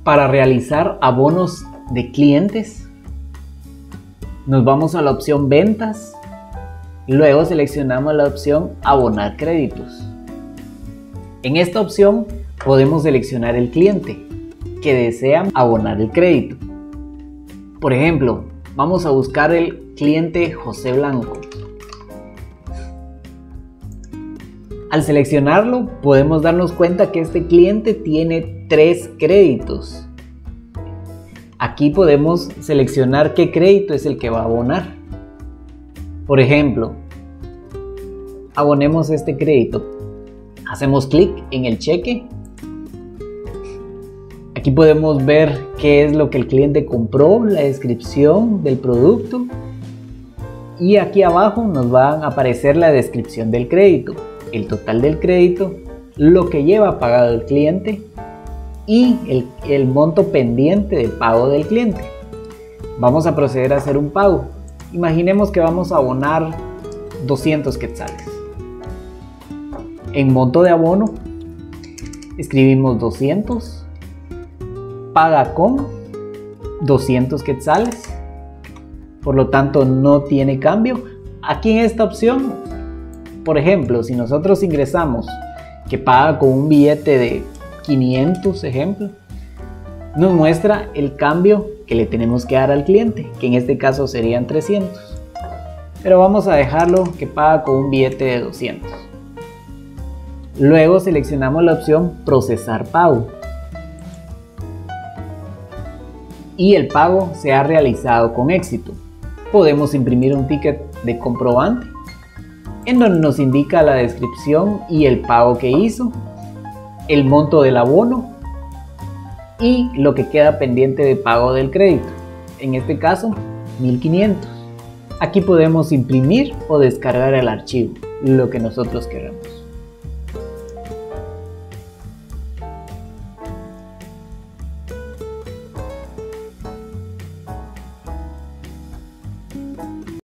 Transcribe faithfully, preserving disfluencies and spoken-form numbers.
Para realizar abonos de clientes, nos vamos a la opción ventas, luego seleccionamos la opción abonar créditos. En esta opción podemos seleccionar el cliente que desea abonar el crédito. Por ejemplo, vamos a buscar el cliente José Blanco. Al seleccionarlo, podemos darnos cuenta que este cliente tiene tres créditos. Aquí podemos seleccionar qué crédito es el que va a abonar. Por ejemplo, abonemos este crédito. Hacemos clic en el cheque. Aquí podemos ver qué es lo que el cliente compró, la descripción del producto. Y aquí abajo nos va a aparecer la descripción del crédito, el total del crédito, lo que lleva pagado el cliente y el, el monto pendiente de pago del cliente. Vamos a proceder a hacer un pago. Imaginemos que vamos a abonar doscientos quetzales. En monto de abono escribimos doscientos, paga con doscientos quetzales, por lo tanto no tiene cambio. Aquí en esta opción, por ejemplo, si nosotros ingresamos que paga con un billete de quinientos, ejemplo, nos muestra el cambio que le tenemos que dar al cliente, que en este caso serían trescientos. Pero vamos a dejarlo que paga con un billete de doscientos. Luego seleccionamos la opción procesar pago. Y el pago se ha realizado con éxito. Podemos imprimir un ticket de comprobante en donde nos indica la descripción y el pago que hizo, el monto del abono y lo que queda pendiente de pago del crédito, en este caso mil quinientos. Aquí podemos imprimir o descargar el archivo, lo que nosotros queramos.